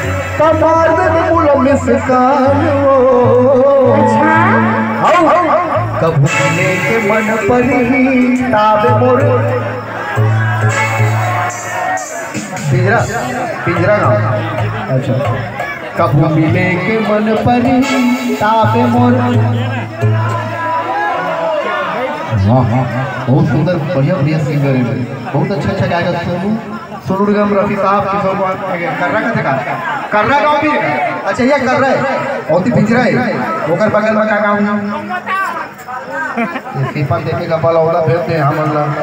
तमादन मुलम से कानो कभू लेके मन परी ताब मोर पिंजरा पिंजरा ना अच्छा कभू मिले के मन परी ताब मोर। हाँ हाँ बहुत सुंदर बढ़िया बढ़िया सिंगर है, बहुत अच्छा अच्छा गायक सोनू निगम रफी साहब कर्रा का कर्रा गाँव भी अच्छा ये कर रहा है बहुत ही पिंजरा है ओकर बगल में का गाँव सिपा देखेगा बोला भेजते हैं हम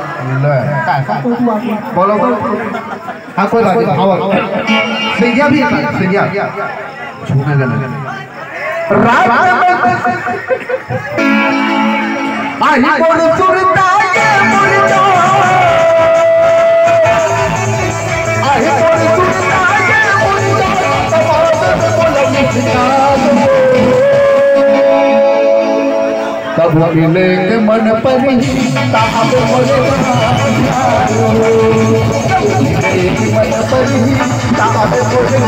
बोलो हाँ कोई बात नहीं सिंगिया भी सिंगिया छूने लगे रात आई बोल सुरता के मुर्दा आई बोल सुरता के मुर्दा तमाम बोल कब मिले के मन परी ताब मोरे मन परी ताब मोरे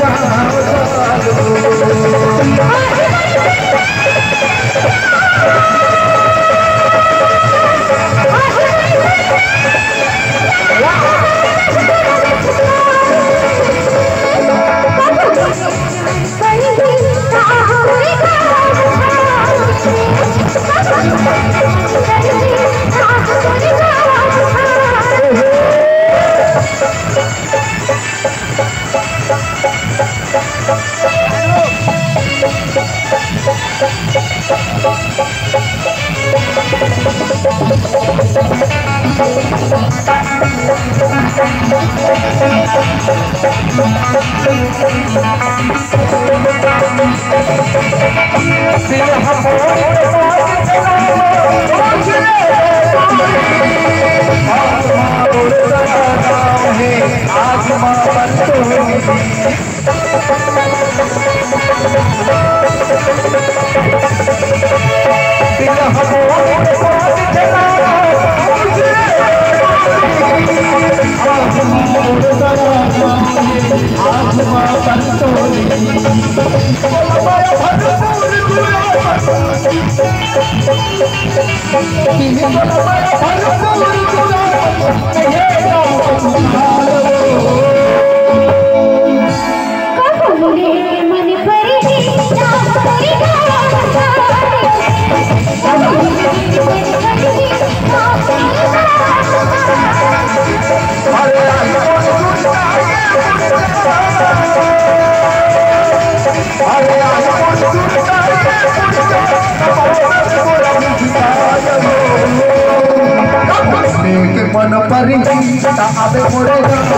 मन परी ताब मोरे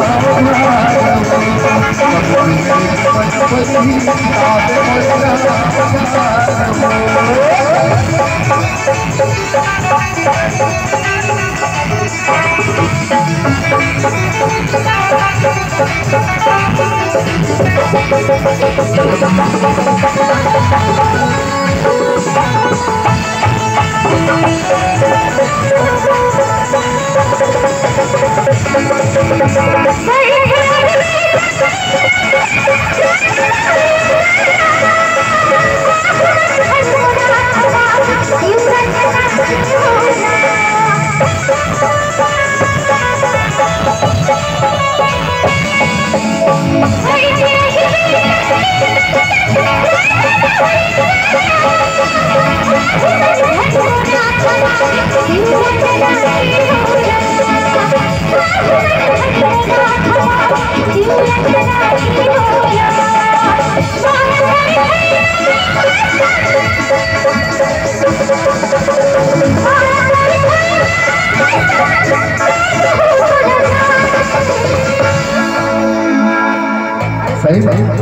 सही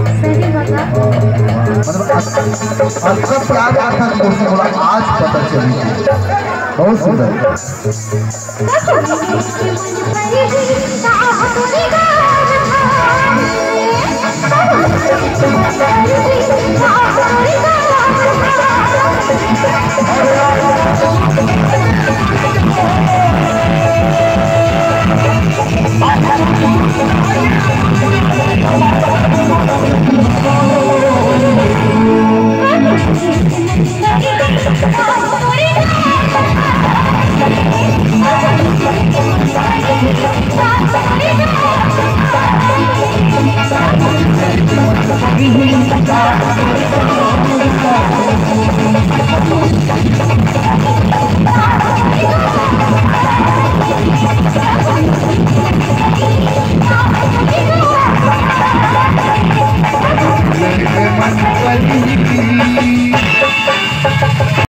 मतलब प्यार था दोस्तों बोला आज पता चली बहुत सुंदर वाह